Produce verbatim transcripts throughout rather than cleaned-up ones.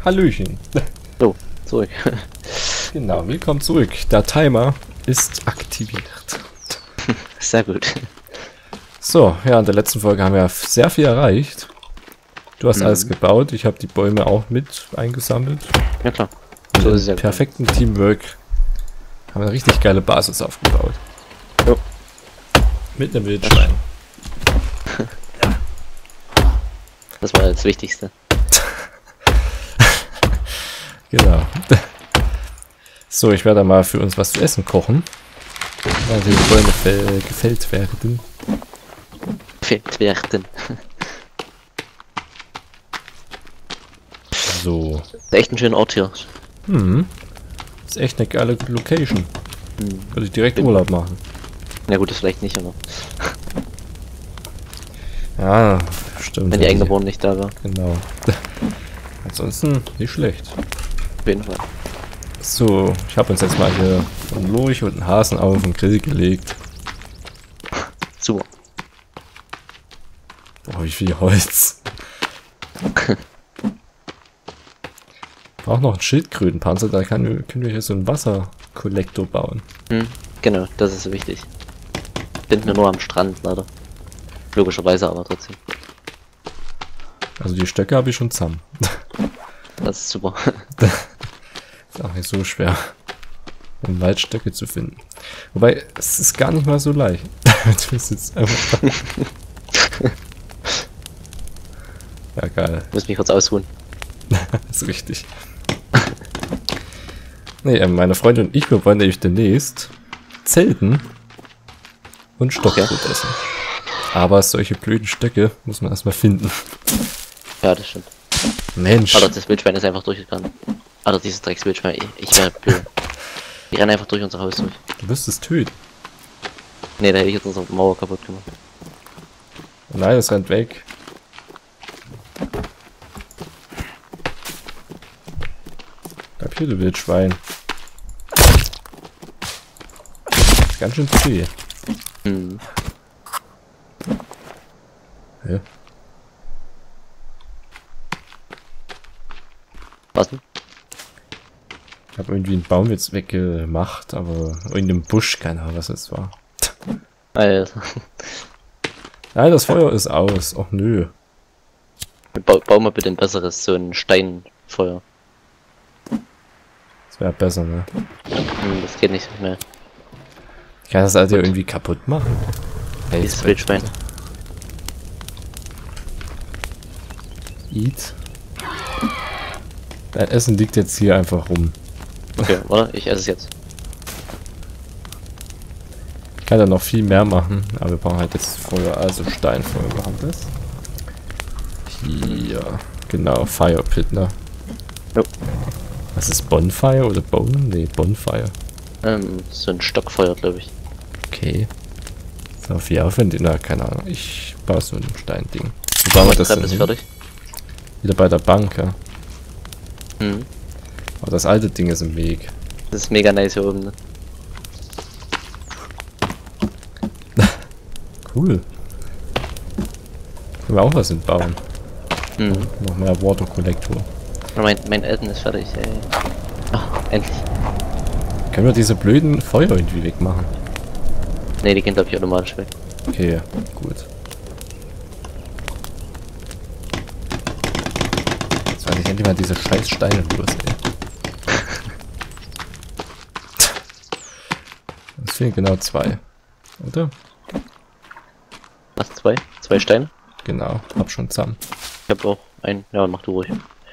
Hallöchen. So, zurück. Genau, willkommen zurück. Der Timer ist aktiviert. Sehr gut. So, ja, in der letzten Folge haben wir sehr viel erreicht. Du hast Mhm. alles gebaut, ich habe die Bäume auch mit eingesammelt. Ja klar. So So ist es ja. perfekten Teamwork haben wir eine richtig geile Basis aufgebaut. Jo. Mit einem Wildschwein. Das war das Wichtigste. Genau. So, ich werde mal für uns was zu essen kochen. Weil die Bäume fe- gefällt werden. Fehlt werden. So. Das ist echt ein schöner Ort hier. Hm. Ist echt eine geile Location. Hm. Würde ich direkt Urlaub machen. Ja gut, das vielleicht nicht, aber Ja, stimmt. wenn die Eingeborenen nicht da wären. Genau. Ansonsten nicht schlecht. Auf jeden Fall. So, ich habe uns jetzt mal hier einen Lurch und einen Hasen auf den Grill gelegt. Super. Boah, wie viel Holz. Braucht noch einen Schildkrötenpanzer, da kann, können wir hier so einen Wasserkollektor bauen. Hm. Genau, das ist so wichtig. Finden wir nur am Strand, leider. Logischerweise, aber trotzdem. Also die Stöcke habe ich schon zusammen. Das ist super. Ist auch nicht so schwer, im Wald Stöcke zu finden. Wobei, es ist gar nicht mal so leicht. Du bist jetzt einfach ja, geil. Ich muss mich kurz ausruhen. Das ist richtig. Nee, äh, meine Freundin und ich, wir wollen nämlich demnächst zelten und Stockbrot essen. Aber solche blöden Stöcke muss man erstmal finden. Ja, das stimmt. Mensch. Alter, das Wildschwein ist einfach durchgegangen. Alter, dieses Dreckswildschwein. Ich, ich wäre blöd. Ich renne einfach durch unser Haus durch. Du wirst es töten. Ne, da hätte ich jetzt unsere Mauer kaputt gemacht. Oh nein, es rennt weg. Bleib hier, du Wildschwein. Ist ganz schön zäh. Hm. Ja. Was denn? Ich habe irgendwie einen Baum jetzt weggemacht, aber in dem Busch, keine Ahnung, was es war. Alter. Nein, das Feuer ist aus. Och nö. Ba bauen wir bitte ein besseres, so ein Steinfeuer. Das wäre besser, ne? Hm, das geht nicht so schnell. Ich kann das also irgendwie kaputt machen. Hey, Dieses jetzt Wildschwein. Eat. Dein Essen liegt jetzt hier einfach rum. Okay, warte, ich esse es jetzt. Ich kann da noch viel mehr machen, aber wir brauchen halt jetzt Feuer, also Steinfeuer. Wir haben das. Hier. Genau, Fire Pit, ne? Jo. Was ist Bonfire oder Bone? Ne, Bonfire. Ähm, so ein Stockfeuer, glaube ich. Okay. So viel Aufwand, na, keine Ahnung. Ich baue so ein Steinding. Wo bauen wir das Treppe denn ist hin? fertig. Wieder bei der Bank, ja. Mhm. Aber das alte Ding ist im Weg. Das ist mega nice hier oben, ne? Cool. Können wir auch was mitbauen. Mhm. Noch mehr Water Collector. Mein, mein Essen ist fertig, ey. Ach, endlich. Können wir diese blöden Feuer irgendwie wegmachen? Ne, die gehen glaube ich automatisch weg. Okay, gut. Jetzt weiß ich endlich mal diese scheiß Steine los, ey. Es fehlen genau zwei. Oder? Was, zwei? Zwei Steine? Genau, hab schon zusammen. Ich hab auch einen. Ja, mach du ruhig.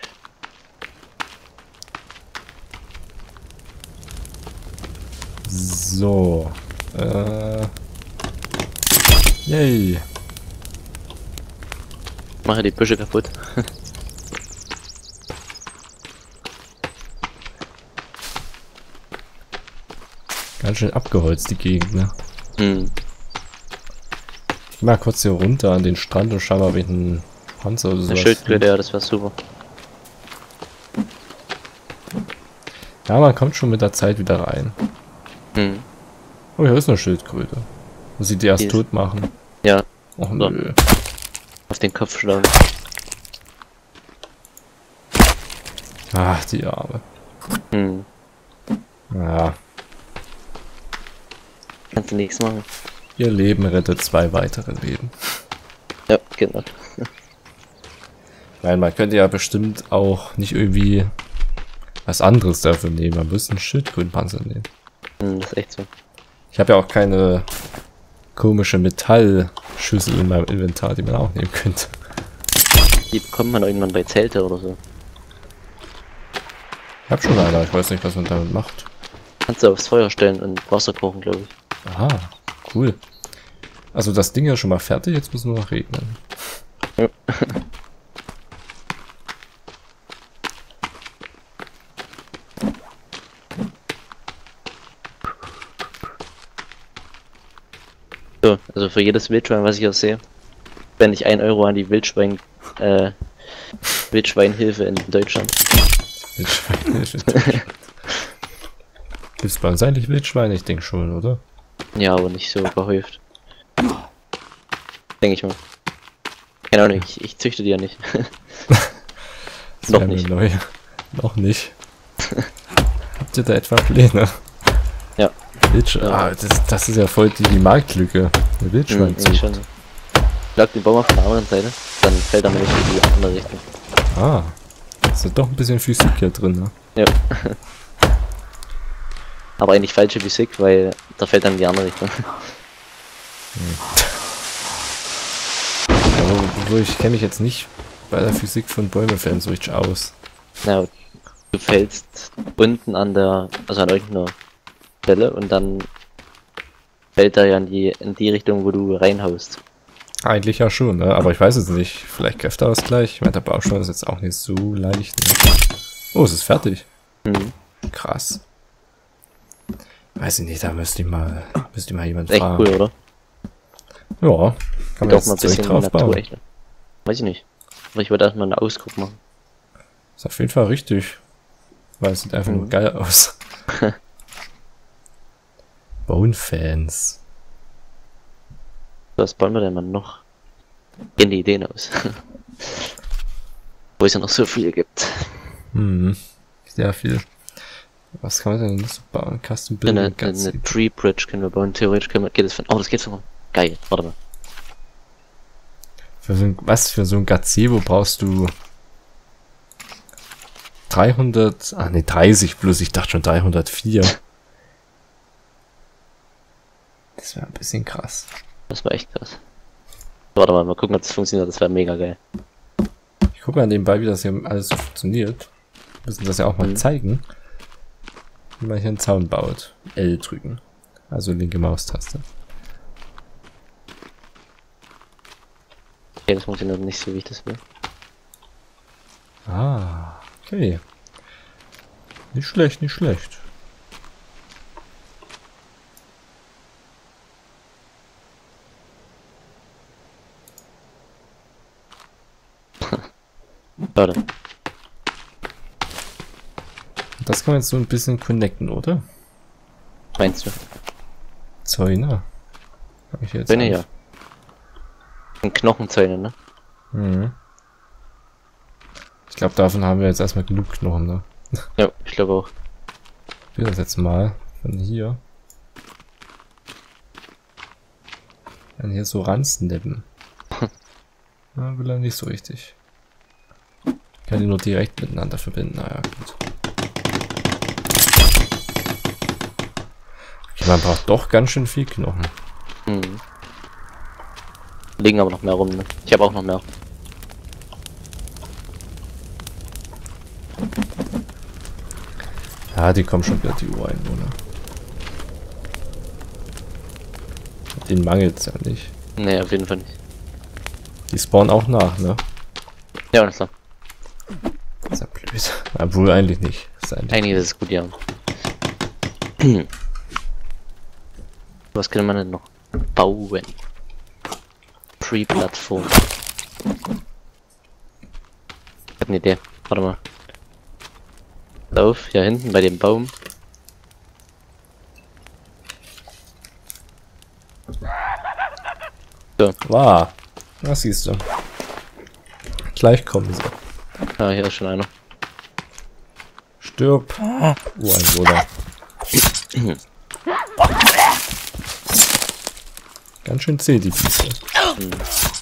So. Äh. Yay. Mache die Büsche kaputt. Ganz schön abgeholzt die Gegend, ne? Hm. Ich geh mal kurz hier runter an den Strand und schau mal, ob ich einen Panzer oder so. Eine Schildkröte, ja, das wäre super. Ja, man kommt schon mit der Zeit wieder rein. Hm. Oh, hier ist eine Schildkröte. Muss ich die erst Die ist- tot machen? Ja, Och So. nö. auf den Kopf schlagen. Ach, die Arme. Hm. Ja. Kannst du nichts machen. Ihr Leben rettet zwei weitere Leben. Ja, genau. Weil man könnte ja bestimmt auch nicht irgendwie was anderes dafür nehmen. Man müsste einen Schildkrötenpanzer nehmen. Hm, das ist echt so. Ich habe ja auch keine komische Metallschüssel in meinem Inventar, die man auch nehmen könnte. Die bekommt man irgendwann bei Zelte oder so. Ich habe schon eine, ich weiß nicht, was man damit macht. Kannst du aufs Feuer stellen und Wasser kochen, glaube ich. Aha, cool. Also das Ding ja schon mal fertig, jetzt muss nur noch regnen. Ja. So, also für jedes Wildschwein, was ich hier sehe, spende ich ein Euro an die Wildschwein, äh, Wildschweinhilfe in Deutschland. Wildschweine. Gibt's bei uns eigentlich Wildschweine? Ich denke schon, oder? Ja, aber nicht so gehäuft. Denke ich mal. Keine Ahnung, ich, ich züchte die ja nicht. Das Noch wär mir nicht. Neu. Noch nicht. Habt ihr da etwa Pläne? Ja. Wildschwein. Ja. Ah, das, das ist ja voll die, die Marktlücke. Eine Hm, Wildschweinzucht. schon. Schlag den Baum auf von der anderen Seite, dann fällt er nämlich in die andere Richtung. Ah. Ist ja doch ein bisschen Physik hier drin, ne? Ja. Aber eigentlich falsche Physik, weil da fällt dann in die andere Richtung. Ja, wo, wo ich kenne mich jetzt nicht bei der Physik von Bäumefällen so richtig aus. Na, du fällst unten an der, also an irgendeiner Stelle und dann fällt er ja in die, in die Richtung, wo du reinhaust. Eigentlich ja schon, ne? Aber ich weiß es nicht. Vielleicht Kräfteausgleich. Ich meine, der Baustein ist jetzt auch nicht so leicht. Ne? Oh, es ist fertig. Mhm. Krass. Weiß ich nicht, da müsste ich mal, müsste ich mal jemand Echt fragen. cool, oder? Ja, kann man Doch jetzt mal ein direkt bisschen drauf Natur, bauen. echt. Weiß ich nicht. Aber ich wollte erstmal einen Ausguck machen. Ist auf jeden Fall richtig. Weil es sieht einfach nur Mhm. geil aus. Bone-Fans. Was bauen wir denn mal noch? Gehen die Ideen aus. Wo es ja noch so viele gibt. Hm, sehr viel. Was kann man denn noch so bauen? Custom Eine, Building, eine, eine Tree Bridge können wir bauen. Theoretisch können wir, geht das von. Oh, das geht sogar. Geil. Warte mal. Für so ein, was für so ein Gazebo brauchst du dreihundert, ah ne, dreißig plus, ich dachte schon dreihundertvier. Das wäre ein bisschen krass. Das war echt krass. Warte mal, mal gucken, ob das funktioniert. Das wäre mega geil. Ich gucke mal nebenbei, wie das hier alles so funktioniert. Wir müssen das ja auch mal Mhm. zeigen. Wie man hier einen Zaun baut. L drücken. Also linke Maustaste. Okay, das funktioniert nicht so, wie ich das will. Ah, okay. Nicht schlecht, nicht schlecht. Warte. Das kann man jetzt so ein bisschen connecten, oder? Meinst du? Zäune. Hab ich jetzt Zäune, auf. ja. Ein Knochenzäune, ne? Mhm. Ich glaube, davon haben wir jetzt erstmal genug Knochen, ne? Ja, ich glaube auch. Ich will das jetzt mal von hier. Dann hier so ransnippen. Na, will er nicht so richtig. Ich kann die nur direkt miteinander verbinden. Naja, gut. Okay, man braucht doch ganz schön viel Knochen. Hm. Liegen aber noch mehr rum, ne? Ich habe auch noch mehr. Ja, die kommen schon wieder, die Ureinwohner. Den mangelt's ja nicht. Ne, auf jeden Fall nicht. Die spawnen auch nach, ne? Ja, alles klar. Ist ja blöd. Obwohl eigentlich nicht. Ist eigentlich Eigentlich ist es gut, ja. Was kann man denn noch bauen? Pre-Plattform. Ich hab eine Idee. Warte mal. Lauf, hier hinten bei dem Baum. So, Wow. Was siehst du? Gleich kommen sie. ah, hier ist schon einer. Stirb. Ureinwohner. Ganz schön zäh, die Füße. Hm.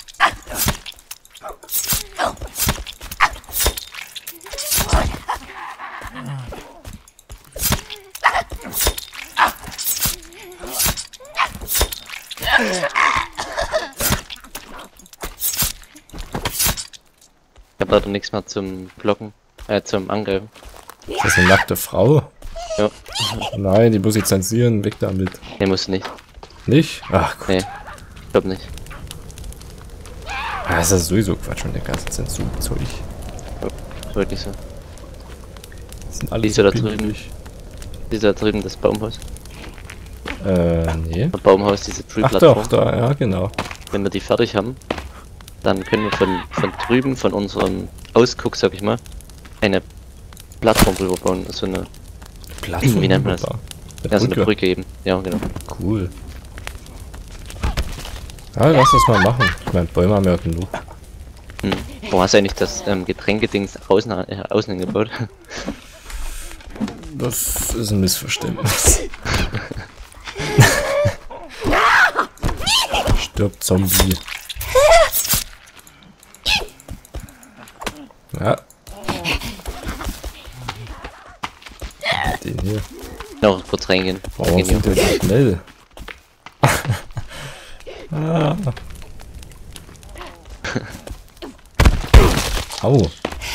Ich hab leider nichts mehr zum Blocken, äh, zum Angreifen. Ist das eine nackte Frau? Ja. Nein, die muss ich zensieren, weg damit. Nee, musst du nicht. Nicht? Ach gut. Nee, ich glaub nicht. Ah, das ist sowieso Quatsch mit der ganzen Zensurzeug. Ist wirklich so. Das sind alle Siehst so du da drüben? pingelig. Siehst du da drüben das Baumhaus? Äh, nee. Das Baumhaus, diese Ach Tree-Plattform. doch, da, ja genau. Wenn wir die fertig haben, dann können wir von, von drüben, von unserem Ausguck, sag ich mal, eine Plattform drüber bauen. So eine, Plattform. wie nennt man das? Eine ja, so eine Brücke. Brücke eben. Ja, genau. Cool. Ja, lass das mal machen. Ich meine, Bäume haben ja genug. Hm. Wo hast du eigentlich das ähm, Getränkedings außen, äh, außen hingebaut? Das ist ein Missverständnis. Stirbt Zombie. Ja. Den hier. Noch kurz reingehen. Warum Gehen sind wir. wir so schnell? ah. Au.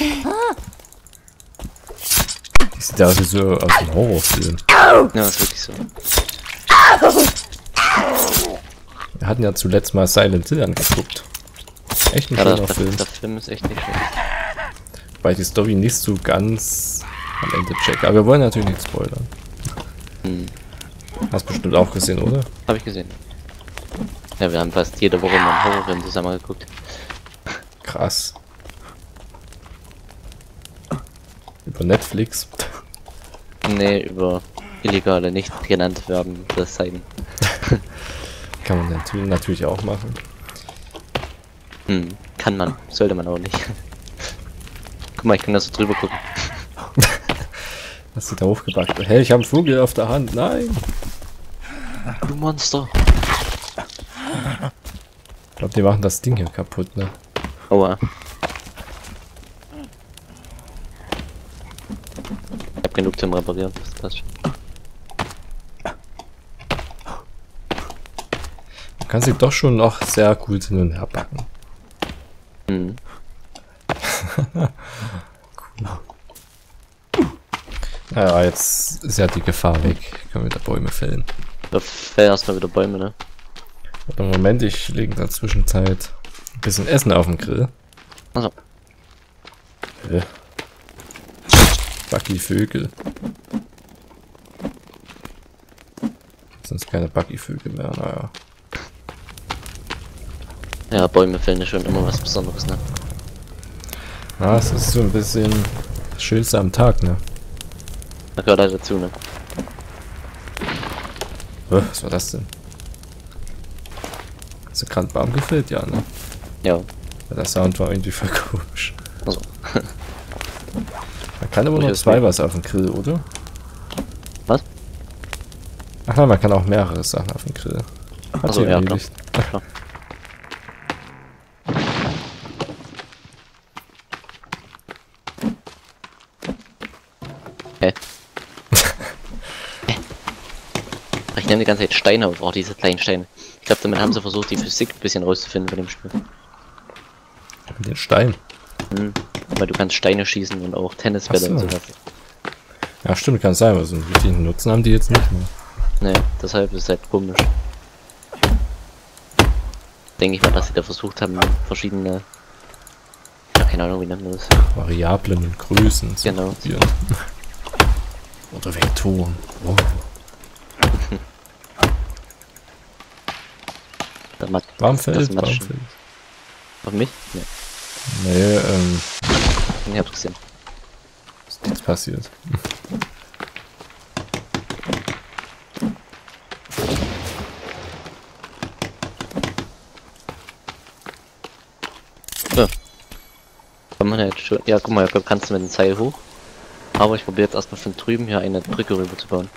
Das sieht aus wie so aus einem Horrorfilm. Ja, ist wirklich so. Wir hatten ja zuletzt mal Silent Hill angeguckt. Echt ein Ja, der, schöner der, Film. der Film ist echt nicht schön. Weil die Story nicht so ganz am Ende checkt. Aber wir wollen natürlich nicht spoilern. Hm. Hast bestimmt auch gesehen, oder? Hab ich gesehen. Ja, wir haben fast jede Woche mal einen Horrorfilm zusammen geguckt. Krass. Über Netflix. Nee, über illegale, nicht genannt werden das Seiten. Kann man natürlich, natürlich auch machen. Hm, kann man, sollte man auch nicht. Guck mal, ich kann da so drüber gucken. Hast du da hochgebackt? Hey, ich habe einen Vogel auf der Hand. Nein! Du Monster! Ich glaube, die machen das Ding hier kaputt, ne? Aua. Ich hab genug zum Reparieren, das passt schon. Man kann sie doch schon noch sehr gut hin und her backen. Hm. Ja, jetzt ist ja die Gefahr weg. Können wir da Bäume fällen. Da fällt erstmal wieder Bäume, ne? Aber Moment, ich lege in der Zwischenzeit ein bisschen Essen auf den Grill. Also. Hä? Bucky Vögel. Sonst keine Bucky Vögel mehr, naja. Ja, Bäume fällen ist schon immer was Besonderes, ne? Ja, es ist so ein bisschen das Schönste am Tag, ne? Da gehört halt dazu, ne? Hä, was war das denn? Hast du gerade einen Baum gefällt? Ja, ne? Ja. Ja, der Sound war irgendwie voll komisch. Also. Man kann aber nur zwei was auf dem Grill, oder? Was? Ach nein, man kann auch mehrere Sachen auf dem Grill. Hat Also, sie ja, klar. erledigt. Klar. Hä? Ich nehme die ganze Zeit Steine auf, oh, diese kleinen Steine. Ich glaube, damit haben sie versucht, die Physik ein bisschen rauszufinden von dem Spiel. Mit den Stein. Hm. Weil du kannst Steine schießen und auch Tennisbälle Ach so. und sowas. Ja, stimmt, kann sein, aber so einen richtigen Nutzen haben die jetzt nicht mehr. Nee, deshalb ist es halt komisch. Denke ich mal, dass sie da versucht haben, verschiedene... Ja, keine Ahnung, wie nennt man das? Variablen und Größen zu Genau. probieren. Oder Vektoren. Oh. Der Mat Warmfeld? das Matsch- Warmfeld. Auf mich? Nee, Nee, ähm, ich hab's gesehen. ist nichts passiert. So. Kann man halt schon... Ja, guck mal, da kannst du mit dem Seil hoch. Aber ich probiere jetzt erstmal von drüben hier eine Brücke rüber zu bauen.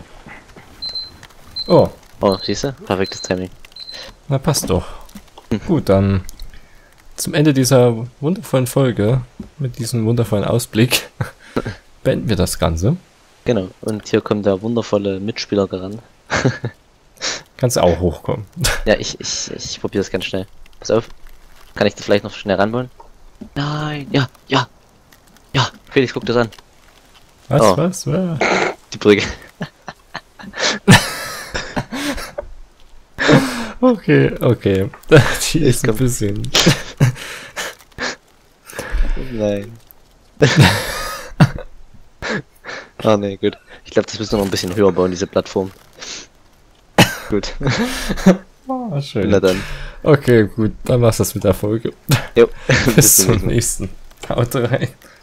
Oh, Oh, siehst du? Perfektes Timing. na passt doch. Gut, dann zum Ende dieser wundervollen Folge, mit diesem wundervollen Ausblick, beenden wir das Ganze. Genau. Und hier kommt der wundervolle Mitspieler gerannt. Kannst du auch hochkommen. Ja, ich, ich, ich probiere das ganz schnell. Pass auf. Kann ich das vielleicht noch schnell ranbauen? Nein, ja, ja. Ja, Felix, guck das an. Was, Oh. was, was? Die Brücke. Okay, okay. Die ist ein komm. bisschen... Nein. Ah ne, gut. Ich glaube, das müssen wir noch ein bisschen höher bauen, diese Plattform. Gut. Oh, schön. Na dann. Okay, gut, dann war's das mit der Folge. Jo. Bis zum zum nächsten Mal. nächsten. Haut rein.